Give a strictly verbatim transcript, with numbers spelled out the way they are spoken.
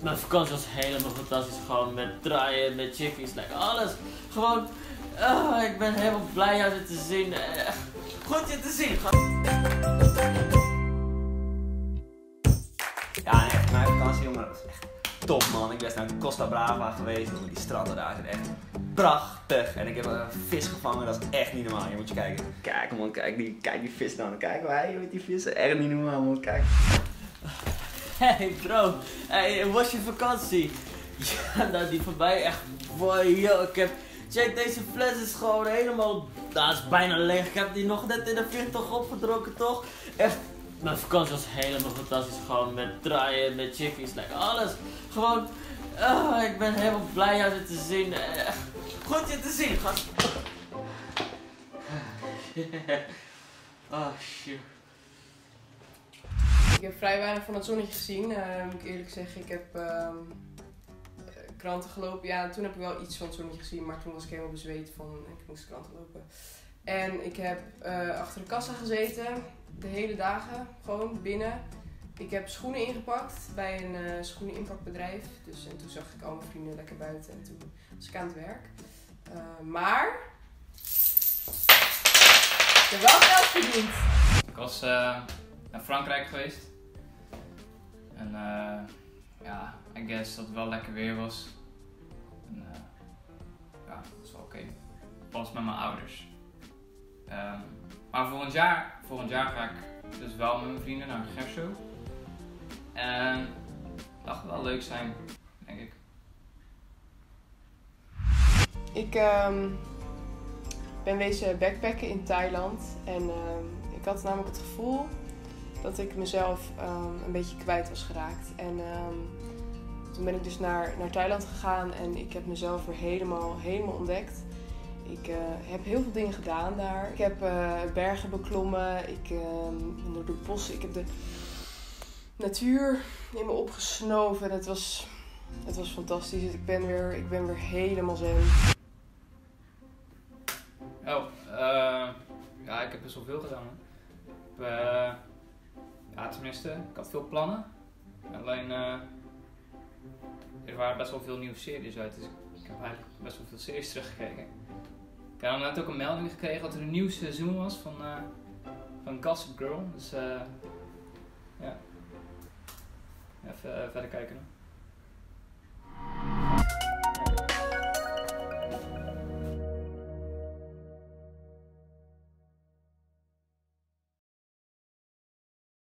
mijn vakantie was helemaal fantastisch. Gewoon met draaien, met chickies, like alles. Gewoon, uh, ik ben helemaal blij jou weer te zien. Uh, goed je te zien. Ja, nee, echt, mijn vakantie, jongen, dat was echt top, man. Ik ben naar Costa Brava geweest, jongen, die stranden daar zijn echt prachtig. En ik heb een vis gevangen, dat is echt niet normaal. Je moet je kijken. Kijk, man, kijk die, kijk die vis dan. Kijk wij met die vissen, echt niet normaal, man. Kijk. Hey bro, hey, hoe was je vakantie? Ja, nou die van mij echt, boy, yo, ik heb, check, deze fles is gewoon helemaal, nou, is bijna leeg. Ik heb die nog net in de vliegtuig opgedronken, toch? Echt, mijn vakantie was helemaal fantastisch. Gewoon met draaien, met chickies, like alles. Gewoon, uh, ik ben helemaal blij jou weer te zien. Uh, goed je te zien, gast. Oh shit. Ik heb vrij weinig van het zonnetje gezien, uh, moet ik eerlijk zeggen. Ik heb uh, kranten gelopen. Ja, toen heb ik wel iets van het zonnetje gezien, maar toen was ik helemaal bezweet van ik moest kranten lopen. En ik heb uh, achter de kassa gezeten, de hele dagen, gewoon binnen. Ik heb schoenen ingepakt bij een uh, schoeneninpakbedrijf. Dus, en toen zag ik al mijn vrienden lekker buiten en toen was ik aan het werk. Uh, maar ik heb wel geld verdiend. Ik was uh, naar Frankrijk geweest. En uh, ja, I guess dat het wel lekker weer was. En uh, ja, dat is wel oké. Okay. Ik was met mijn ouders. Um, maar volgend jaar, volgend jaar ga ik dus wel met mijn vrienden naar Gerso. En dat gaat wel leuk zijn, denk ik. Ik um, ben wezen backpacken in Thailand. En um, ik had namelijk het gevoel dat ik mezelf um, een beetje kwijt was geraakt. En um, toen ben ik dus naar, naar Thailand gegaan en ik heb mezelf weer helemaal, helemaal ontdekt. Ik uh, heb heel veel dingen gedaan daar. Ik heb uh, bergen beklommen, ik uh, ben door de bossen, ik heb de natuur in me opgesnoven en het was, het was fantastisch. Ik ben weer, ik ben weer helemaal zen. Oh, uh, ja, ik heb best wel veel gedaan. Hè. Ik heb, uh, ja, tenminste, ik had veel plannen. Alleen, uh, er waren best wel veel nieuwe series uit, dus ik heb eigenlijk best wel veel series teruggekeken. Ik heb net ook een melding gekregen dat er een nieuw seizoen was van, uh, van Gossip Girl, dus uh, ja, even uh, verder kijken.